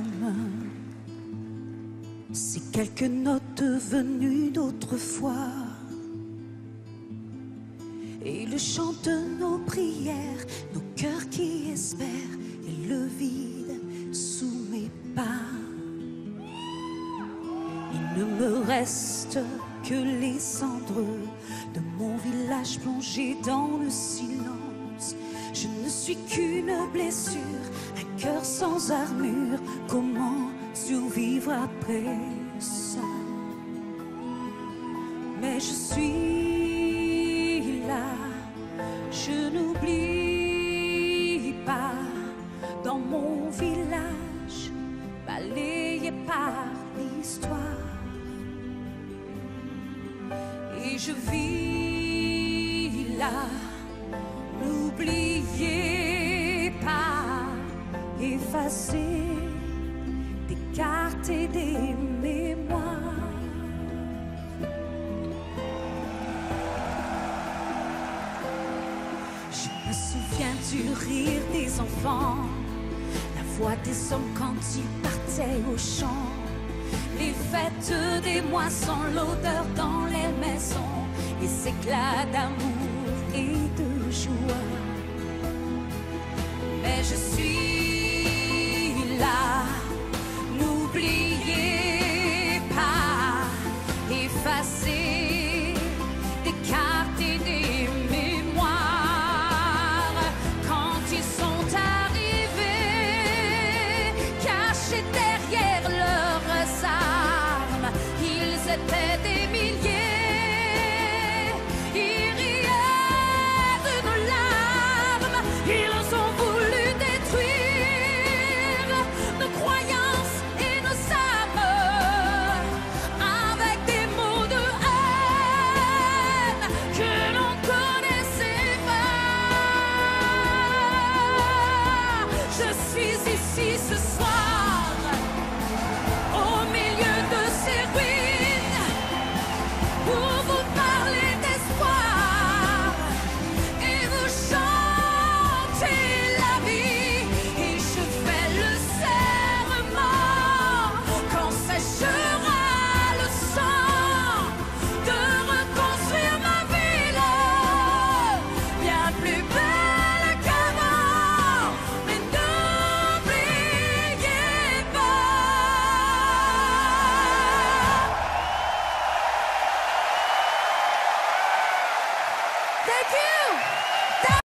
âme. C'est quelques notes venues d'autrefois et le chant de nos prières, nos cœurs qui espèrent et le vide sous mes pas. Il ne me reste que les cendres de mon village plongé dans le silence. Je ne suis qu'une blessure, un cœur sans armure. Comment survivre après ça? Mais je suis là, je n'oublie pas. Dans mon village, balayé par l'histoire. Et je vis là, n'oubliez pas, effacer des cartes et des mémoires. Je me souviens du rire des enfants, la voix des hommes quand ils partaient au champ, les fêtes des moissons, l'odeur dans les maisons, les éclats d'amour et de joie. Mais je suis là, n'oubliez pas, effacer des cartes et des mémoires. Quand ils sont arrivés, cachés derrière leurs armes, ils étaient des milliers, ils riaient de nos larmes, ils ont voulu détruire nos croyances et nos âmes avec des mots de haine que l'on connaissait pas. Je suis ici ce soir, au milieu de ces ruines, pour vous parler d'espoir et vous chanter la vie. Et je fais le serment, quand séchera le sang, de reconstruire ma ville bien plus belle qu'avant. Mais n'oubliez pas. Thank you.